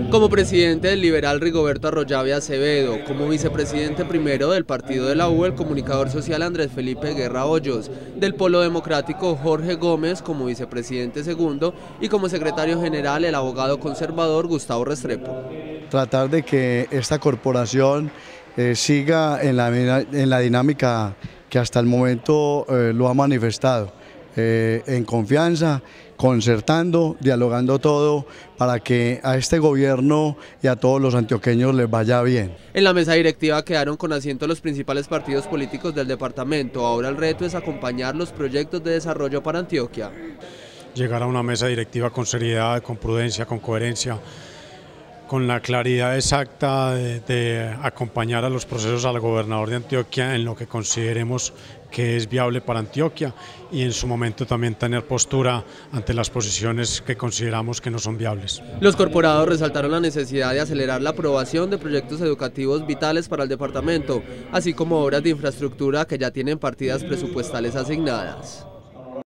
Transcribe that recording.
Como presidente del liberal Rigoberto Arroyave Acevedo, como vicepresidente primero del partido de la U, el comunicador social Andrés Felipe Guerra Hoyos, del Polo Democrático Jorge Gómez como vicepresidente segundo y como secretario general el abogado conservador Gustavo Restrepo. Tratar de que esta corporación siga en la dinámica que hasta el momento lo ha manifestado, en confianza, concertando, dialogando todo para que a este gobierno y a todos los antioqueños les vaya bien. En la mesa directiva quedaron con asiento los principales partidos políticos del departamento. Ahora el reto es acompañar los proyectos de desarrollo para Antioquia. Llegar a una mesa directiva con seriedad, con prudencia, con coherencia, con la claridad exacta de acompañar a los procesos al gobernador de Antioquia en lo que consideremos que es viable para Antioquia y en su momento también tener postura ante las posiciones que consideramos que no son viables. Los corporados resaltaron la necesidad de acelerar la aprobación de proyectos educativos vitales para el departamento, así como obras de infraestructura que ya tienen partidas presupuestales asignadas.